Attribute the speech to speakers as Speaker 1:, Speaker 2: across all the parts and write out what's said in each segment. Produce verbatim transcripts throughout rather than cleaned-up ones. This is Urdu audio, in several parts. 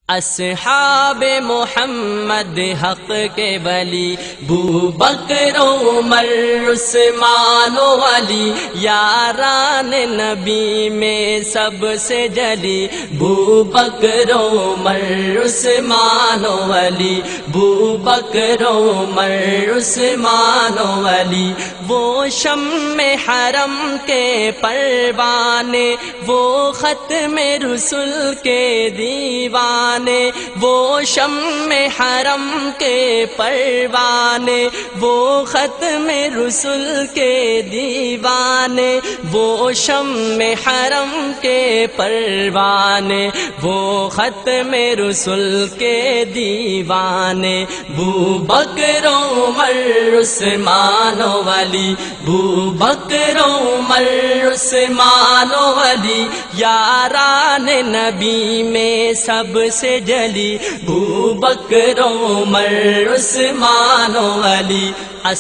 Speaker 1: اصحاب محمد حق کے ولی بو بکر عمر عثمان و علی یاران نبی میں سب سے جلی بو بکر عمر عثمان و علی بو بکر عمر عثمان و علی وہ شمع حرم کے پروانے وہ ختم رسل کے دیوانے وہ شمع حرم کے پروانے وہ ختم رسل کے دیوانے وہ شمع حرم کے پروانے وہ ختم رسل کے دیوانے بو بکر عمر عثمان و علی بو بکر عمر عثمان و علی یاران نبی میں سب سے جلی بو بکر عمر عثمان و علی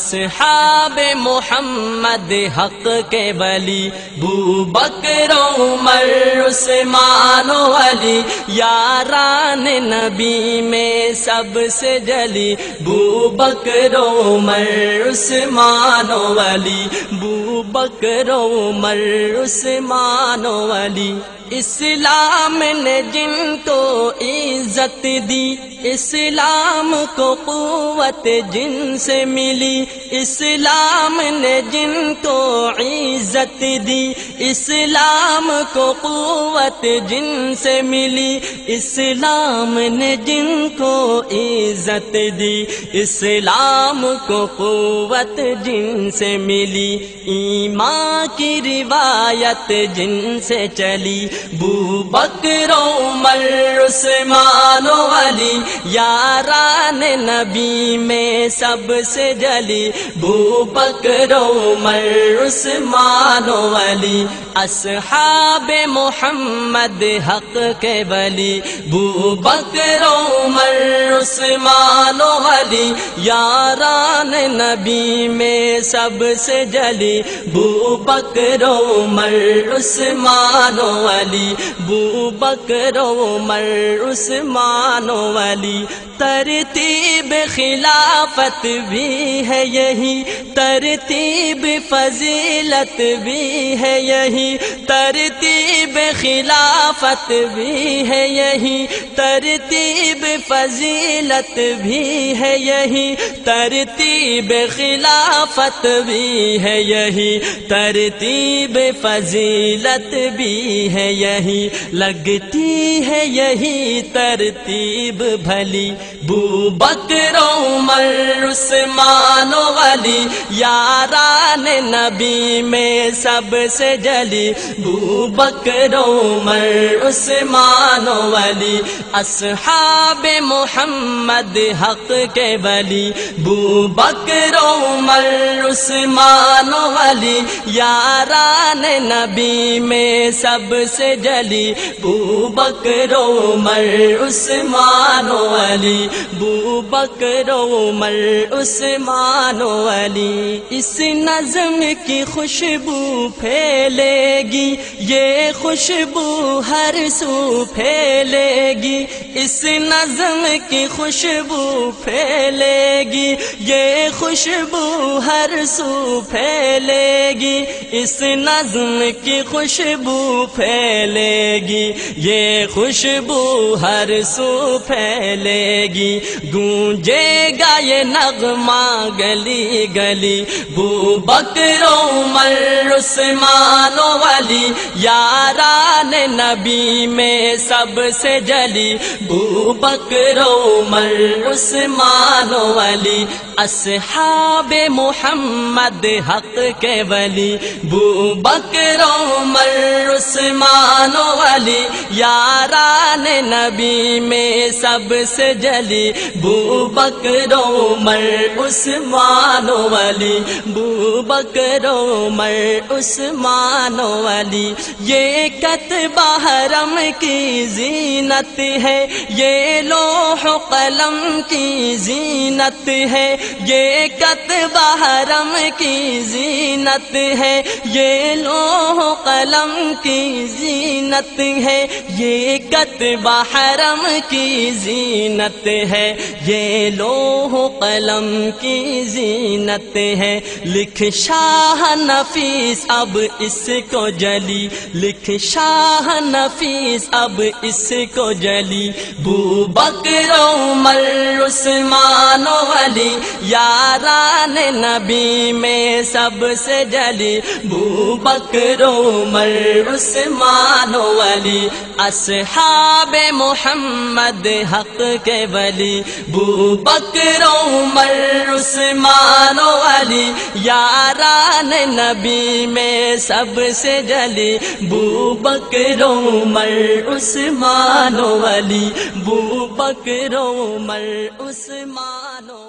Speaker 1: اصحاب محمد حق کے ولی بو بکر عمر عثمان و علی یاران نبی میں سب سے جلی بو بکر عمر عثمان و علی بو بکر عمر عثمان و علی اسلام نے جن کو عزت دی اسلام کو قوت جن سے ملی اسلام نے جن کو عزت دی اسلام کو قوت جن سے ملی اسلام نے جن کو عزت دی اسلام کو قوت جن سے ملی ایمان کی روایت جن سے چلی بو بکر عمر عثمان و علی یاران نبی میں سب سے جلی بو بکر عمر عثمان و علی اصحاب محمد حق کے ولی بو بکر عمر عثمان و علی یاران نبی میں سب سے جلی بو بکر عمر عثمان و علی بو بکر عمر عثمان و علی ترتیب خلافت بھی ہے یہی ترتیب فضیلت بھی ہے یہی ترتیب خلافت بھی ہے یہی ترتیب فضیلت بھی ہے یہی ترتیب خلافت بھی ہے یہی ترتیب فضیلت بھی ہے یہی لگتی ہے یہی ترتیب بھلی بو بکر عمر عثمان و علی یاران نبی میں سب سے جلی بو بکر عمر عثمان و علی اصحاب محمد حق کے ولی بو بکر عمر عثمان و علی یاران نبی میں سب سے جلی بو بکر عمر عثمان و علی بو بکر عمر عثمان و علی اس نظم کی خوشبو پھیلے گی یہ خوشبو ہر سو پھیلے گی اس نظم کی خوشبو پھیلے گی یہ خوشبو ہر سو پھیلے گی اس نظم کی خوشبو پھیلے گی یہ خوشبو ہر سو پھیلے گی گونجے گا یہ نغمہ گلی گلی بو بکر عمر عثمان و علی یاران نبی میں سب سے جلی بو بکر عمر عثمان و علی اصحاب محمد حق کے ولی بو بکر عمر عثمان و علی یاران نبی میں سب سے جلی بو بکر عمر عثمان و علی بو بکر عمر عثمان و علی یہ کتبہ حرم کی زینت ہے یہ لوح و قلم کی زینت ہے یہ کتبہ حرم کی زینت ہے یہ لوح و قلم کی زینت ہے یہ کتبہ رتبہ حرم کی زینت ہے، یہ لوح قلم کی زینت ہے، لکھ شاہ نفیس اب اس کو جلی، لکھ شاہ نفیس اب اس کو جلی، بو بکر عمر عثمان و علی یاران نبی میں سب سے جلی، بو بکر عمر عثمان و علی اصحاب محمد حق کے ولی، بو بکر عمر عثمان و علی یاران نبی میں سب سے جلی، بو بکر عمر عثمان و علی، بو بکر عمر عثمان و